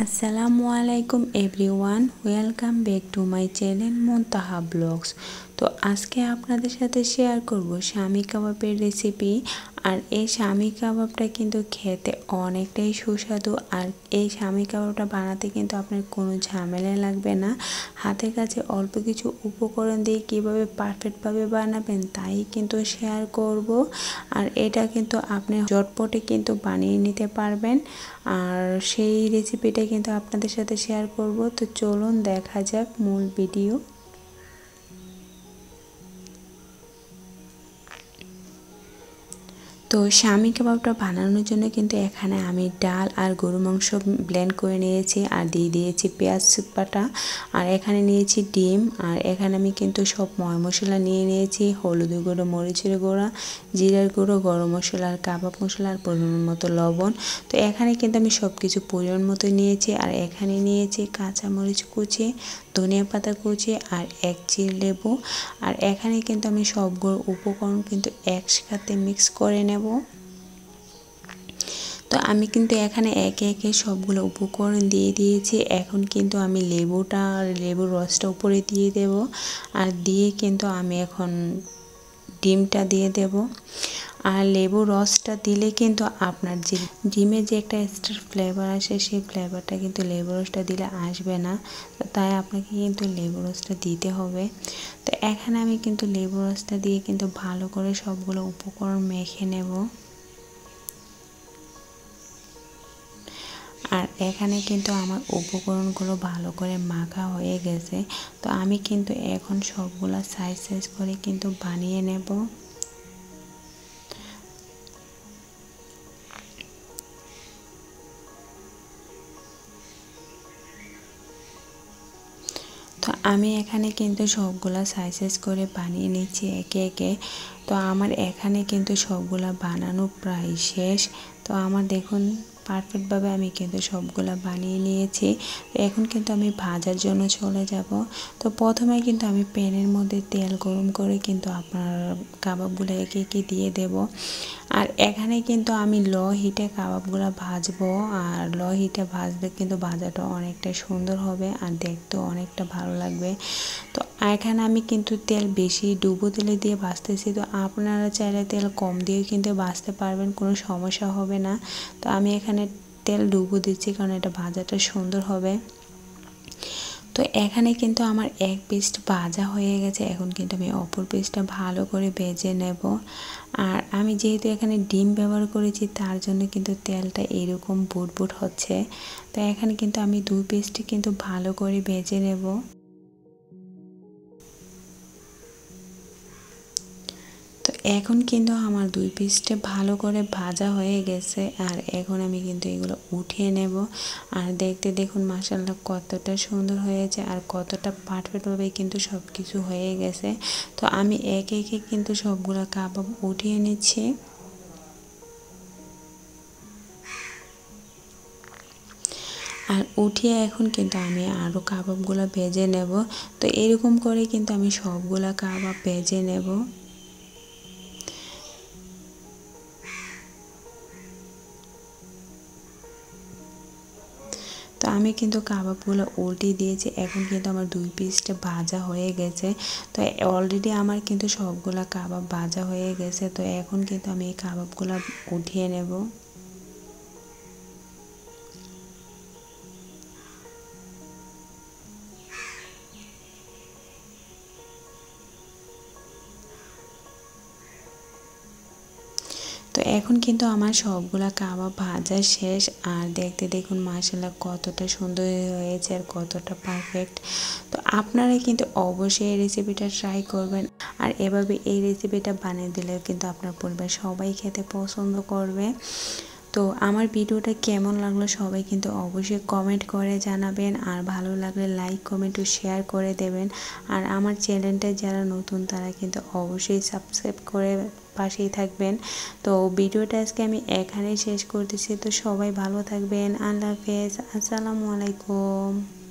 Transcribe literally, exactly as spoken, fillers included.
আসসালামু আলাইকুম everyone, welcome back to my channel Muntaha blogs. তো আজকে আপনাদের সাথে শেয়ার করব শামি কাবাবের রেসিপি। আর এই শামি কাবাবটা কিন্তু খেতে অনেকটাই সুস্বাদু। আর এই শামি কাবাবটা বানাতে কিন্তু আপনার কোনো ঝামেলা লাগবে না। হাতের কাছে অল্প কিছু উপকরণ দিয়ে কীভাবে পারফেক্টভাবে বানাবেন তাই কিন্তু শেয়ার করব। আর এটা কিন্তু আপনি ঝটপটে কিন্তু বানিয়ে নিতে পারবেন। আর সেই রেসিপিটা কিন্তু আপনাদের সাথে শেয়ার করব। তো চলুন দেখা যাক মূল ভিডিও। তো শামি কাবাবটা বানানোর জন্য কিন্তু এখানে আমি ডাল আর গরু মাংস ব্লেন্ড করে নিয়েছি, আর দিয়ে দিয়েছি পেঁয়াজ বাটা, আর এখানে নিয়েছি ডিম, আর এখানে আমি কিন্তু সব ময় মশলা নিয়ে নিয়েছি, হলুদের গুঁড়ো, মরিচের গুঁড়ো, জিরার গুঁড়ো, গরম মশলা আর কাবাব মশলা আর পরিমাণ মতো লবণ। তো এখানে কিন্তু আমি সব কিছু পরিমাণ মতো নিয়েছি। আর এখানে নিয়েছি কাঁচামরিচ কুচি, ধনিয়া পাতা কুচি আর এক চির লেবু। আর এখানে কিন্তু আমি সবগুলো উপকরণ কিন্তু একসাথে মিক্স করে নেব। তো আমি কিন্তু এখানে একে একে সবগুলো উপকরণ দিয়ে দিয়েছি। এখন কিন্তু আমি লেবুটা আর লেবুর রসটা উপরে দিয়ে দেব। আর দিয়ে কিন্তু আমি এখন ডিমটা দিয়ে দেব। আর লেবুর রসটা দিলে কিন্তু আপনার যে ডিমের যে একটা এক্সট্রা ফ্লেভার আসে সেই ফ্লেভারটা কিন্তু লেবু রসটা দিলে আসবে না। তাই আপনাকে কিন্তু লেবু রসটা দিতে হবে। তো এখানে আমি কিন্তু লেবু রসটা দিয়ে কিন্তু ভালো করে সবগুলো উপকরণ মেখে নেব। আর এখানে কিন্তু আমার উপকরণগুলো ভালো করে মাখা হয়ে গেছে। তো আমি কিন্তু এখন সবগুলো সাইজ সাইজ করে কিন্তু বানিয়ে নেব। তো আমি এখানে কিন্তু সবগুলা সাইজ সাইজ করে বানিয়ে নিচ্ছি একে একে। তো আমার এখানে কিন্তু সবগুলা বানানো প্রায় শেষ। তো আমার দেখুন পারফেক্টভাবে আমি কিন্তু সবগুলা বানিয়ে নিয়েছি। তো এখন কিন্তু আমি ভাজার জন্য চলে যাব। তো প্রথমে কিন্তু আমি প্যানের মধ্যে তেল গরম করে কিন্তু আপনার কাবাবগুলো একে একে দিয়ে দেব। আর এখানে কিন্তু আমি লো হিটে কাবাবগুলো ভাজবো। আর লো হিটে ভাজলে কিন্তু ভাজাটা অনেকটা সুন্দর হবে আর দেখতেও অনেকটা ভালো লাগবে। তো এখানে আমি কিন্তু তেল বেশি ডুবো তেলে দিয়ে ভাজতেছি। তো আপনারা চাইলে তেল কম দিয়েও কিন্তু ভাজতে পারবেন, কোনো সমস্যা হবে না। তো আমি এখানে তেল ডুবো দিচ্ছি কারণ এটা ভাজাটা সুন্দর হবে। তো এখানে কিন্তু আমার এক পিসটা ভাজা হয়ে গেছে। এখন কিন্তু আমি অপর পিসটা ভালো করে ভেজে নেব। আর আমি যেহেতু এখানে ডিম ব্যবহার করেছি তার জন্য কিন্তু তেলটা এরকম বুট বুট হচ্ছে। তো এখানে কিন্তু আমি দুই পিসটি কিন্তু ভালো করে ভেজে নেব। তো এখন কিন্তু আমার দুই পিসটা ভালো করে ভাজা হয়ে গেছে। আর এখন আমি কিন্তু এগুলো উঠিয়ে নেব। আর দেখতে দেখুন মাশাআল্লাহ কতটা সুন্দর হয়েছে আর কতটা পারফেক্টভাবে কিন্তু সব কিছু হয়ে গেছে। তো আমি একে একে কিন্তু সবগুলো কাবাব উঠিয়ে নিচ্ছি। আর উঠিয়ে এখন কিন্তু আমি আরও কাবাবগুলো ভেজে নেব। তো এরকম করে কিন্তু আমি সবগুলা কাবাব ভেজে নেব। তো আমি কিন্তু কাবাবগুলো উল্টে দিয়েছি। এখন কিন্তু আমার দুই পিসটা ভাজা হয়ে গেছে। তো অলরেডি আমার কিন্তু সবগুলা কাবাব ভাজা হয়ে গেছে। তো এখন কিন্তু আমি এই কাবাবগুলো উঠিয়ে নেব। তো এখন কিন্তু আমার সবগুলা কাবাব ভাজা শেষ। আর দেখতে দেখুন মাশাআল্লাহ কতটা সুন্দর হয়েছে আর কতটা পারফেক্ট। তো আপনারা কিন্তু অবশ্যই এই রেসিপিটা ট্রাই করবেন। আর এভাবে এই রেসিপিটা বানিয়ে দিলে কিন্তু আপনার পরিবার সবাই খেতে পছন্দ করবে। তো আমার ভিডিওটা কেমন লাগলো সবাই কিন্তু অবশ্যই কমেন্ট করে জানাবেন। আর ভালো লাগলে লাইক কমেন্ট ও শেয়ার করে দেবেন। আর আমার চ্যানেলটা যারা নতুন তারা কিন্তু অবশ্যই সাবস্ক্রাইব করে পাশেই থাকবেন। তো ভিডিওটা আজকে আমি এখানেই শেষ করতেছি। তো সবাই ভালো থাকবেন। আল্লাহ হাফেজ। আসসালামু আলাইকুম।